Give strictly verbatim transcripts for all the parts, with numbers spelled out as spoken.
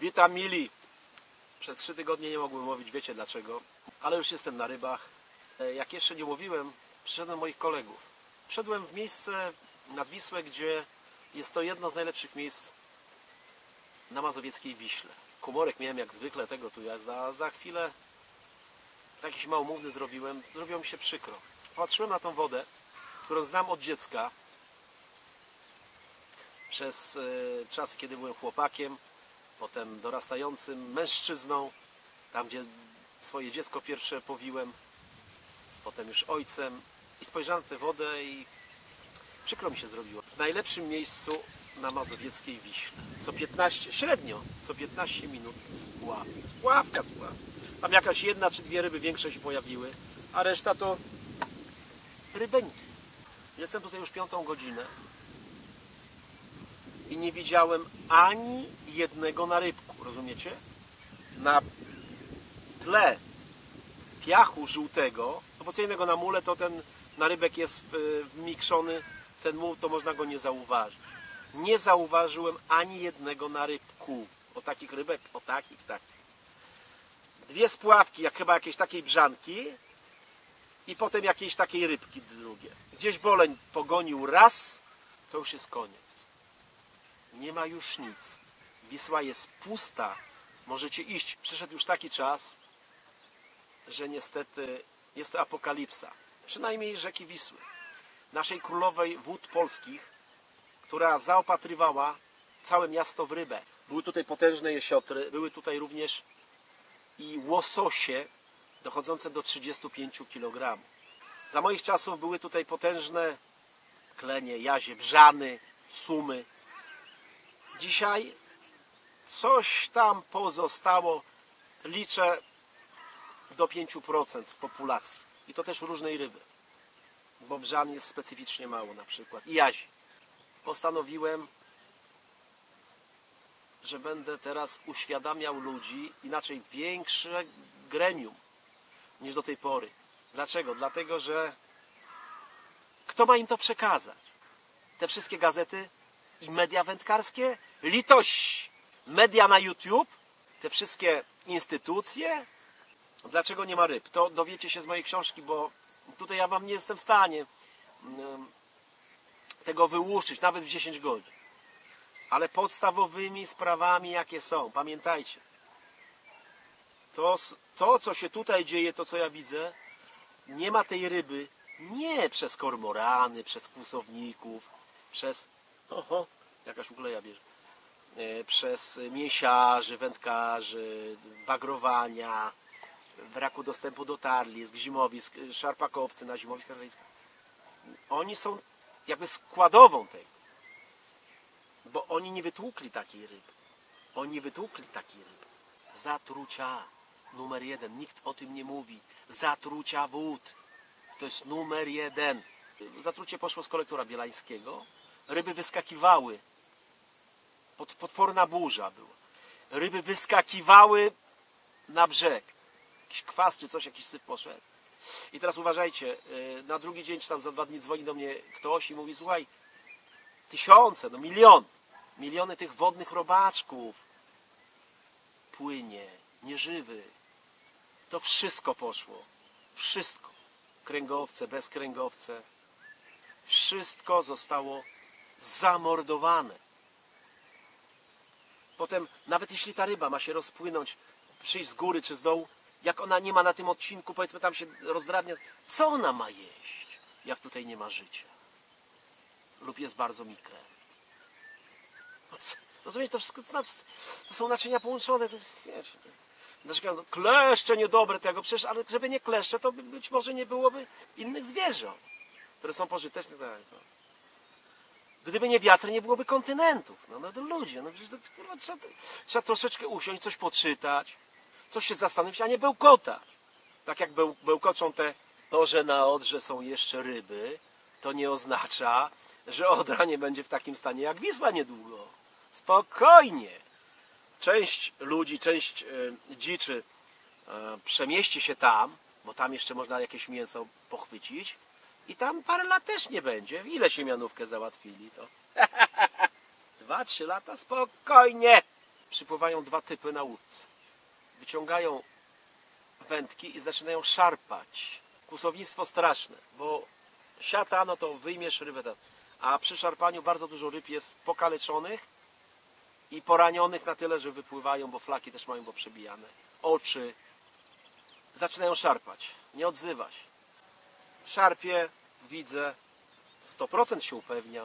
Witam mili. Przez trzy tygodnie nie mogłem łowić, wiecie dlaczego, ale już jestem na rybach. Jak jeszcze nie łowiłem, przyszedłem moich kolegów. Wszedłem w miejsce nad Wisłę, gdzie jest to jedno z najlepszych miejsc na mazowieckiej Wiśle. Komorek miałem jak zwykle, tego tu jazda, a za chwilę jakiś małomówny zrobiłem, zrobiło mi się przykro. Patrzyłem na tą wodę, którą znam od dziecka, przez y, czasy, kiedy byłem chłopakiem, potem dorastającym mężczyzną, tam gdzie swoje dziecko pierwsze powiłem, potem już ojcem, i spojrzałem na tę wodę i przykro mi się zrobiło. W najlepszym miejscu na mazowieckiej Wiśle. Co piętnaście, średnio, co piętnaście minut spław. Spławka, spław. Tam jakaś jedna czy dwie ryby większe się pojawiły, a reszta to rybeńki. Jestem tutaj już piątą godzinę i nie widziałem ani jednego narybku, rozumiecie? Na tle piachu żółtego, no bo co innego na mule, to ten narybek jest wmikszony, ten muł, to można go nie zauważyć. Nie zauważyłem ani jednego narybku. O takich rybek, o takich, takich. Dwie spławki, jak chyba jakiejś takiej brzanki i potem jakiejś takiej rybki drugie. Gdzieś boleń pogonił raz, to już jest koniec. Nie ma już nic. Wisła jest pusta. Możecie iść. Przyszedł już taki czas, że niestety jest to apokalipsa. Przynajmniej rzeki Wisły. Naszej królowej wód polskich, która zaopatrywała całe miasto w rybę. Były tutaj potężne jesiotry, były tutaj również i łososie dochodzące do trzydziestu pięciu kilogramów. Za moich czasów były tutaj potężne klenie, jazie, brzany, sumy. Dzisiaj coś tam pozostało, liczę, do pięciu procent w populacji. I to też różnej ryby. Bo brzan jest specyficznie mało na przykład. I jazi. Postanowiłem, że będę teraz uświadamiał ludzi, inaczej większe gremium niż do tej pory. Dlaczego? Dlatego, że kto ma im to przekazać? Te wszystkie gazety i media wędkarskie? Litość! Media na YouTube? Te wszystkie instytucje? Dlaczego nie ma ryb? To dowiecie się z mojej książki, bo tutaj ja wam nie jestem w stanie tego wyłuszczyć, nawet w dziesięć godzin. Ale podstawowymi sprawami, jakie są, pamiętajcie, to, to co się tutaj dzieje, to co ja widzę, nie ma tej ryby nie przez kormorany, przez kłusowników, przez, oho, jakaś ukleja bierze, przez mięsiarzy, wędkarzy, bagrowania, braku dostępu do tarlisk, zimowisk, szarpakowcy na zimowiskach. Oni są jakby składową tego. Bo oni nie wytłukli takiej ryby. Oni nie wytłukli takiej ryby. Zatrucia. Numer jeden. Nikt o tym nie mówi. Zatrucia wód. To jest numer jeden. Zatrucie poszło z kolektora bielańskiego. Ryby wyskakiwały. Pot, potworna burza była. Ryby wyskakiwały na brzeg. Jakiś kwas czy coś, jakiś syf poszedł. I teraz uważajcie, na drugi dzień, czy tam za dwa dni dzwoni do mnie ktoś i mówi: słuchaj, tysiące, no milion, miliony tych wodnych robaczków płynie, nieżywy. To wszystko poszło. Wszystko. Kręgowce, bezkręgowce. Wszystko zostało zamordowane. Potem, nawet jeśli ta ryba ma się rozpłynąć, przyjść z góry czy z dołu, jak ona nie ma na tym odcinku, powiedzmy, tam się rozdrabnia, co ona ma jeść, jak tutaj nie ma życia? Lub jest bardzo mikre. Rozumiecie, to wszystko to są naczynia połączone. To, wiecie, to, kleszcze niedobre tego, przecież, ale żeby nie kleszcze, to być może nie byłoby innych zwierząt, które są pożyteczne. Tak, to. Gdyby nie wiatr, nie byłoby kontynentów. No, no to ludzie, no przecież to, kurwa, trzeba, trzeba troszeczkę usiąść, coś poczytać, coś się zastanowić, a nie bełkotać. Tak jak beł, bełkoczą te, to, że na Odrze są jeszcze ryby, to nie oznacza, że Odra nie będzie w takim stanie jak Wisła niedługo. Spokojnie. Część ludzi, część y, dziczy y, przemieści się tam, bo tam jeszcze można jakieś mięso pochwycić i tam parę lat też nie będzie. Ile siemianówkę załatwili, to dwa, trzy lata? Spokojnie. przypływają dwa typy na łódce. Wyciągają wędki i zaczynają szarpać. Kłusownictwo straszne, bo siata, no to wyjmiesz rybę tam. A przy szarpaniu bardzo dużo ryb jest pokaleczonych i poranionych na tyle, że wypływają, bo flaki też mają poprzebijane. Oczy. Zaczynają szarpać. Nie odzywa się. Szarpie, widzę, sto procent się upewniam.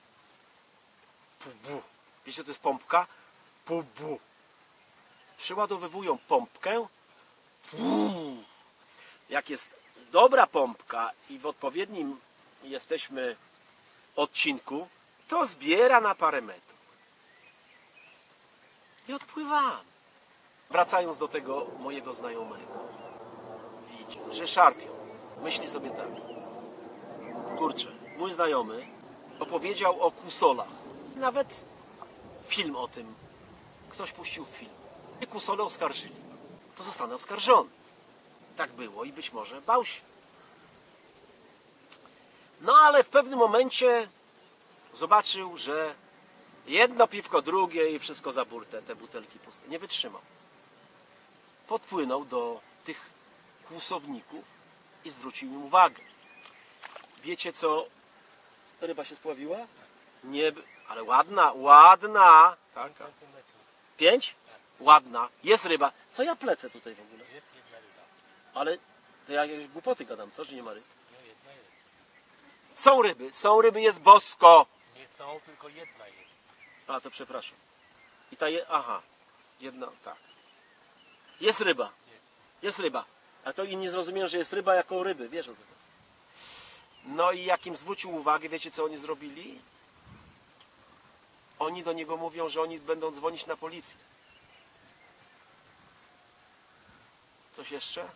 Pu-bu. Wiecie, to jest pompka? Pu-bu. Przyładowywują pompkę. Pu. Jak jest dobra pompka i w odpowiednim jesteśmy odcinku, to zbiera na parę metrów. I odpływam. Wracając do tego mojego znajomego. Widzi, że szarpią. Myśli sobie tak. Kurczę, mój znajomy opowiedział o kusolach. Nawet film o tym. Ktoś puścił film. I kusole oskarżyli. To zostanę oskarżony. Tak było i być może bał się. No ale w pewnym momencie zobaczył, że jedno piwko, drugie i wszystko za burtę, te butelki puste. Nie wytrzymał. Podpłynął do tych kłusowników i zwrócił im uwagę. Wiecie co? Ryba się spławiła? Nie, ale ładna, ładna. Tak, tak. Pięć? Ładna. Jest ryba. Co ja plecę tutaj w ogóle? Jest jedna ryba. Ale to ja jakieś głupoty gadam, co? Że nie ma ryb? No jedna jest. Są ryby, są ryby, jest bosko. Nie są, tylko jedna jest. A, to przepraszam. I ta je... Aha. Jedna, tak. Jest ryba. Jest. Jest ryba. A to inni zrozumieją, że jest ryba jako ryby. Wiesz o co? No i jak im zwrócił uwagę, wiecie co oni zrobili? Oni do niego mówią, że oni będą dzwonić na policję. Coś jeszcze?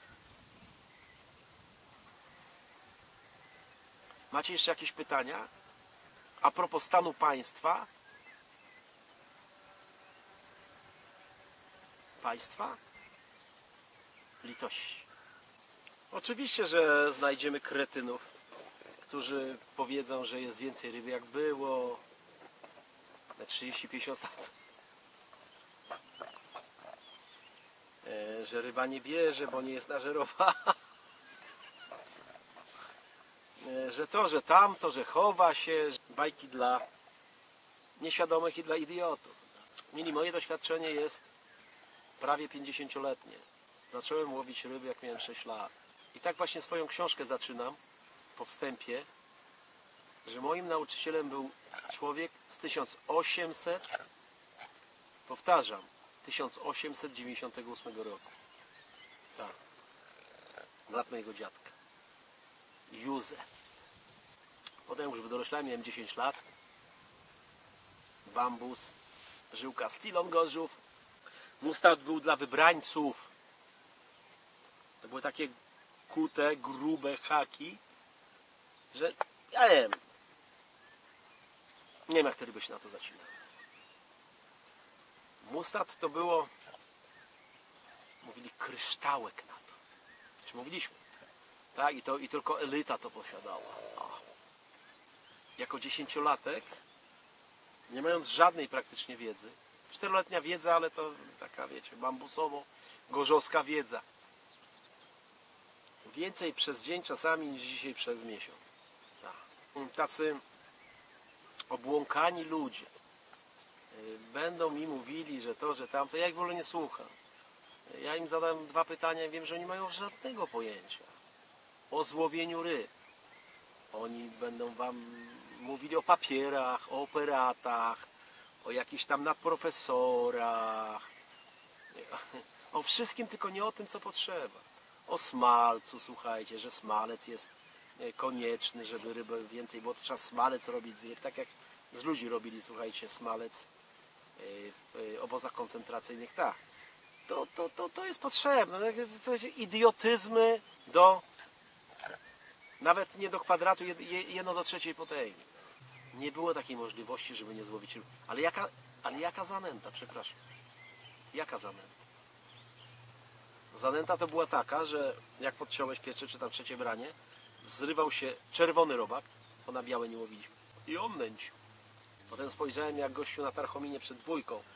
Macie jeszcze jakieś pytania? A propos stanu państwa? Państwa? Litości. Oczywiście, że znajdziemy kretynów, którzy powiedzą, że jest więcej ryby jak było na trzydzieści pięćdziesiąt lat. E, że ryba nie bierze, bo nie jest nażerowana. E, że to, że tamto, że chowa się. Że bajki dla nieświadomych i dla idiotów. Mili, moje doświadczenie jest prawie pięćdziesięcioletnie. Zacząłem łowić ryby, jak miałem sześć lat. I tak właśnie swoją książkę zaczynam po wstępie, że moim nauczycielem był człowiek z tysiąc osiemset, powtarzam, tysiąc osiemset dziewięćdziesiątego ósmego roku. Tak. Lat mojego dziadka. Józef. Potem już wydoroślałem, miałem dziesięć lat. Bambus, żyłka Stilon Gorzów. Mustard był dla wybrańców. To były takie kute, grube haki, że ja nie wiem. Nie wiem, jak te ryby się na to zacinały. Mustard to było, mówili, kryształek na to. Czy mówiliśmy? Tak, i, to, i tylko elita to posiadała. O. Jako dziesięciolatek, nie mając żadnej praktycznie wiedzy, czteroletnia wiedza, ale to taka, wiecie, bambusowo-gorzowska wiedza. Więcej przez dzień czasami niż dzisiaj przez miesiąc. Tak. Tacy obłąkani ludzie będą mi mówili, że to, że tamto. Ja ich w ogóle nie słucham. Ja im zadam dwa pytania i wiem, że oni mają żadnego pojęcia o złowieniu ryb. Oni będą wam mówili o papierach, o operatach, o jakichś tam nadprofesorach, o wszystkim, tylko nie o tym, co potrzeba. O smalcu, słuchajcie, że smalec jest konieczny, żeby rybę więcej, bo trzeba smalec robić z ryb, tak jak z ludzi robili, słuchajcie, smalec w obozach koncentracyjnych, tak. To, to, to, to jest potrzebne. To jest idiotyzmy do, nawet nie do kwadratu, jedno do trzeciej potęgi. Nie było takiej możliwości, żeby nie złowić ryb. Ale jaka, ale jaka zanęta, przepraszam. Jaka zanęta? Zanęta to była taka, że jak podciąłeś pierwsze czy tam trzecie branie, zrywał się czerwony robak, bo na białe nie łowiliśmy. I on nęcił. Potem spojrzałem, jak gościu na Tarchominie przed dwójką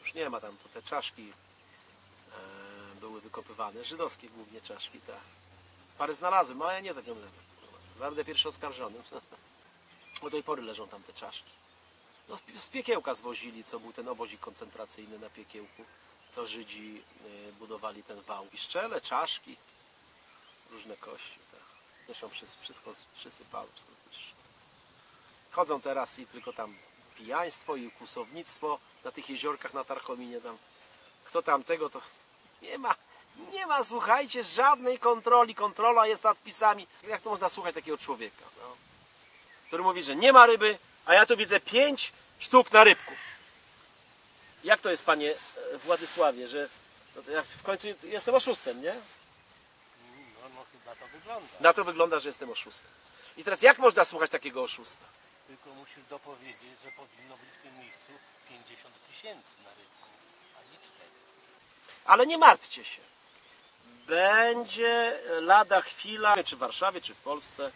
już nie ma tam, co te czaszki e, były wykopywane, żydowskie głównie czaszki, tak. Parę znalazłem, ale ja nie tak nie będę. Będę pierwszy oskarżonym. Do tej pory leżą tam te czaszki. No, z Piekiełka zwozili, co był ten obozik koncentracyjny na Piekiełku. To Żydzi y, budowali ten wał. Piszczele, czaszki, różne kości. Tak. Zresztą wszystko przysypało. Chodzą teraz i tylko tam pijaństwo i kłusownictwo na tych jeziorkach na Tarchominie. Tam. Kto tam tego, to nie ma. Nie ma, słuchajcie, żadnej kontroli. Kontrola jest nad wpisami. Jak to można słuchać takiego człowieka, no? Który mówi, że nie ma ryby, a ja tu widzę pięć sztuk narybków. Jak to jest, panie Władysławie, że no jak w końcu jestem oszustem, nie? No, no chyba to wygląda. Na to wygląda, że jestem oszustem. I teraz jak można słuchać takiego oszusta? Tylko musisz dopowiedzieć, że powinno być w tym miejscu pięćdziesiąt tysięcy na rybku, a nie cztery. Ale nie martwcie się. Będzie lada chwila, czy w Warszawie, czy w Polsce,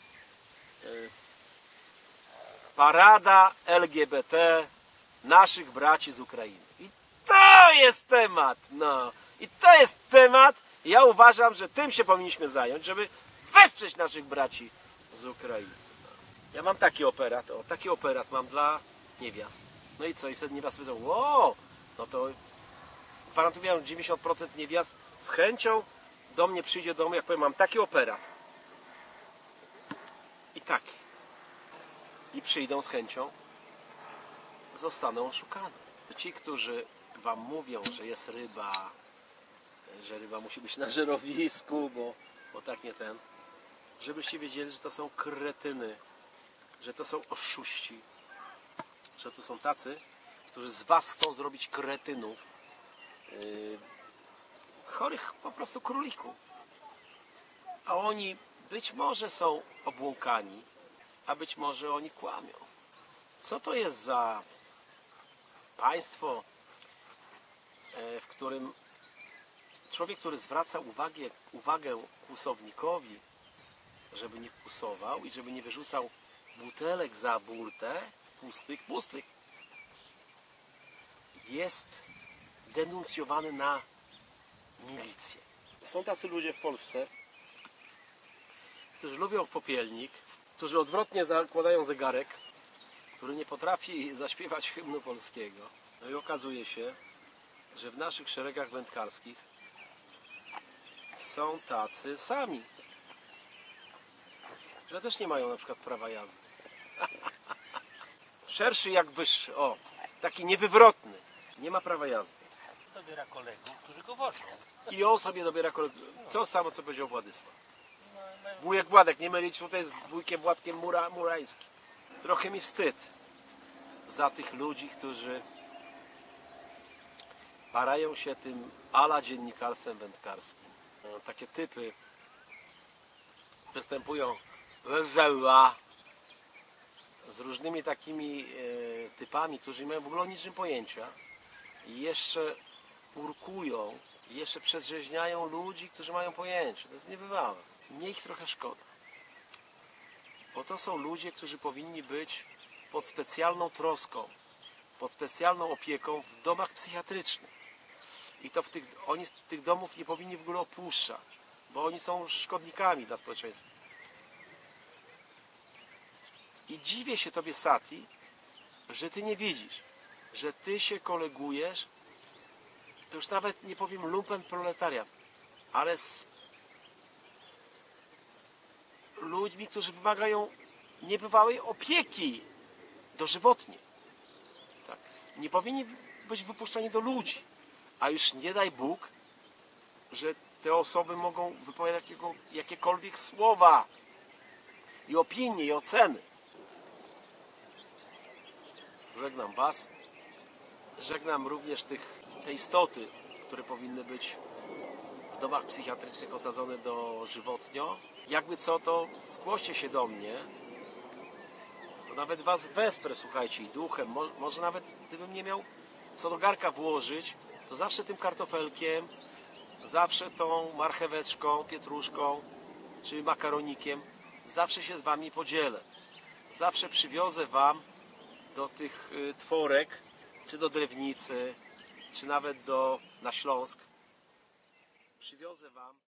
parada L G B T naszych braci z Ukrainy. I to jest temat, no. I to jest temat, ja uważam, że tym się powinniśmy zająć, żeby wesprzeć naszych braci z Ukrainy. Ja mam taki operat, o, taki operat mam dla niewiast. No i co? I wtedy niewiasty powiedzą, wow, no to gwarantuję, że dziewięćdziesiąt procent niewiast z chęcią do mnie przyjdzie do domu, jak powiem, mam taki operat. I taki. I przyjdą z chęcią, zostaną oszukane. Ci, którzy wam mówią, że jest ryba, że ryba musi być na żerowisku, bo, bo tak nie ten, żebyście wiedzieli, że to są kretyny, że to są oszuści, że to są tacy, którzy z was chcą zrobić kretynów, yy, chorych po prostu królików. A oni być może są obłąkani, a być może oni kłamią. Co to jest za państwo, w którym człowiek, który zwraca uwagę, uwagę kłusownikowi, żeby nie kłusował i żeby nie wyrzucał butelek za burtę, pustych, pustych, jest denuncjowany na milicję. Są tacy ludzie w Polsce, którzy lubią w popielnik, którzy odwrotnie zakładają zegarek, który nie potrafi zaśpiewać hymnu polskiego. No i okazuje się, że w naszych szeregach wędkarskich są tacy sami, że też nie mają na przykład prawa jazdy. Szerszy jak wyższy, o, taki niewywrotny, nie ma prawa jazdy. Dobiera kolegów, którzy go wożą. I on sobie dobiera kolegów. To samo, co powiedział Władysław. Wujek Władek, nie mylić tutaj z wujkiem Władkiem Mura, Murańskim. Trochę mi wstyd za tych ludzi, którzy parają się tym ala dziennikarstwem wędkarskim. Takie typy występują z różnymi takimi typami, którzy nie mają w ogóle o niczym pojęcia i jeszcze urkują, i jeszcze przedrzeźniają ludzi, którzy mają pojęcie. To jest niebywałe. Mnie ich trochę szkoda. Bo to są ludzie, którzy powinni być pod specjalną troską, pod specjalną opieką w domach psychiatrycznych. I to w tych, oni z tych domów nie powinni w ogóle opuszczać, bo oni są szkodnikami dla społeczeństwa. I dziwię się tobie, Sati, że ty nie widzisz, że ty się kolegujesz, to już nawet nie powiem lumpen proletariat, ale z ludźmi, którzy wymagają niebywałej opieki dożywotnie. Tak. Nie powinni być wypuszczani do ludzi. A już nie daj Bóg, że te osoby mogą wypowiadać jakiego, jakiekolwiek słowa i opinie, i oceny. Żegnam was. Żegnam również tych, te istoty, które powinny być w domach psychiatrycznych osadzone dożywotnio. Jakby co, to zgłoście się do mnie. To nawet was wesprę, słuchajcie, i duchem. Mo może nawet gdybym nie miał co do garka włożyć, to zawsze tym kartofelkiem, zawsze tą marcheweczką, pietruszką, czy makaronikiem, zawsze się z wami podzielę. Zawsze przywiozę wam do tych y, tworek, czy do drewnicy, czy nawet do, na Śląsk, przywiozę Wam